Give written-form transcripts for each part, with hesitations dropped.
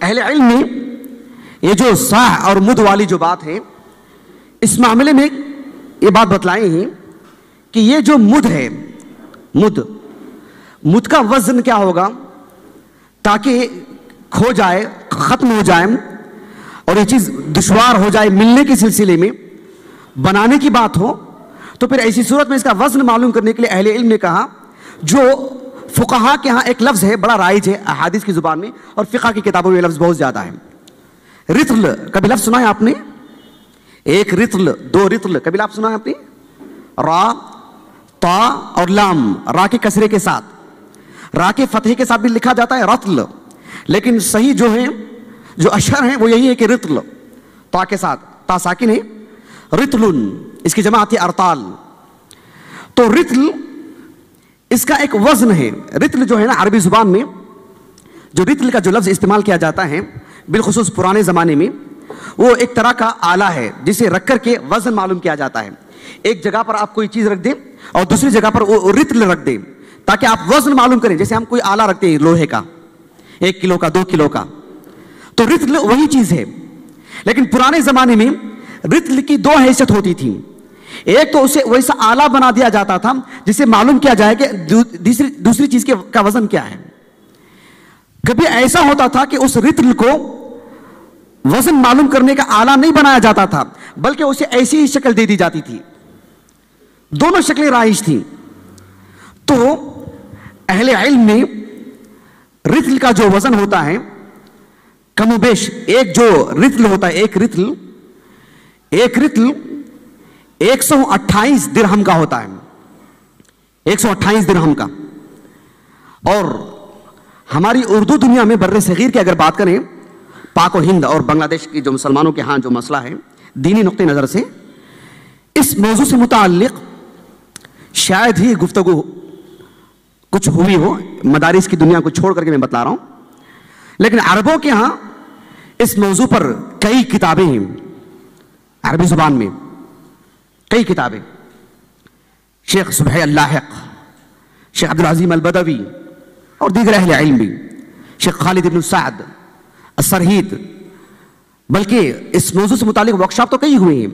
اہل علم نے یہ جو صاح اور مد والی جو بات ہے اس معاملے میں یہ بات بتلائی ہیں کہ یہ جو مد ہے، مد کا وزن کیا ہوگا تاکہ کھو جائے، ختم ہو جائے اور یہ چیز دشوار ہو جائے ملنے کے سلسلے میں، بنانے کی بات ہو، تو پھر ایسی صورت میں اس کا وزن معلوم کرنے کے لیے اہل علم نے کہا، جو فقہا کے ہاں ایک لفظ ہے بڑا رائج ہے احادیث کی زبان میں اور فقہ کی کتابوں میں لفظ بہت زیادہ ہے، رطل، کبھی لفظ سنا ہے آپ نے؟ ایک رطل، دو رطل، کبھی لفظ سنا ہے آپ نے؟ را، تا اور لام، را کے کسرے کے ساتھ، را کے فتحے کے ساتھ بھی لکھا جاتا ہے رطل، لیکن صحیح جو ہے، جو اشہر ہیں وہ یہی ہے کہ رطل، تا کے ساتھ، تا ساکن ہے، رطل، اس کی جمع آتی ہے ارطال۔ تو رطل اس کا ایک وزن ہے۔ رطل جو ہے نا عربی زبان میں جو رطل کا جو لفظ استعمال کیا جاتا ہے بالخصوص پرانے زمانے میں، وہ ایک طرح کا آلہ ہے جسے رکھ کر کے وزن معلوم کیا جاتا ہے۔ ایک جگہ پر آپ کوئی چیز رکھ دیں اور دوسری جگہ پر وہ رطل رکھ دیں تاکہ آپ وزن معلوم کریں، جیسے ہم کوئی آلہ رکھتے ہیں لوہے کا، 1 کلو کا، 2 کلو کا، تو رطل وہی چیز ہے۔ لیکن پرانے زمانے میں رطل کی 2 حیثیت ہوتی تھی۔ ایک تو اسے ویسا آلہ بنا دیا جاتا تھا جسے معلوم کیا جائے کہ دوسری چیز کا وزن کیا ہے۔ کبھی ایسا ہوتا تھا کہ اس رطل کو وزن معلوم کرنے کا آلہ نہیں بنایا جاتا تھا بلکہ اسے ایسی ہی شکل دے دی جاتی تھی۔ دونوں شکلیں رائج تھیں۔ تو اہل علم نے رطل کا جو وزن ہوتا ہے کم و بیش، ایک جو رطل ہوتا ہے، ایک رطل 128 درہم کا ہوتا ہے، 128 درہم کا۔ اور ہماری اردو دنیا میں بر صغیر کی اگر بات کریں، پاک و ہند اور بنگلہ دیش کی جو مسلمانوں کے ہاں جو مسئلہ ہے دینی نقطہ نظر سے، اس موضوع سے متعلق شاید ہی گفتگو کچھ ہوئی ہو، مدارس کی دنیا کو چھوڑ کر کے میں بتلا رہا ہوں، لیکن عربوں کے ہاں اس موضوع پر کئی کتابیں ہیں، عربی زبان میں کئی کتابیں، شیخ صبحی اللاحق، شیخ عبدالعظیم البدوی اور دیگر اہل علم بھی، شیخ خالد بن سعد السرہید، بلکہ اس موضوع سے متعلق ورکشاپ تو کئی ہوئے ہیں،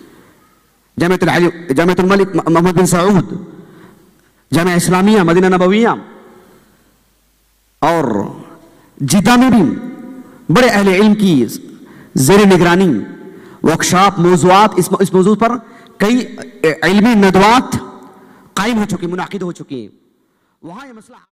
جامعۃ الملک محمد بن سعود، جامعہ اسلامیہ مدینہ نبویہ اور جدہ میں بھی بڑے اہل علم کی زیر نگرانی ورکشاپ، موضوعات، اس موضوع پر کئی علمی ندوات قائم ہو چکی، منعقد ہو چکی ہیں۔ وہاں یہ مسئلہ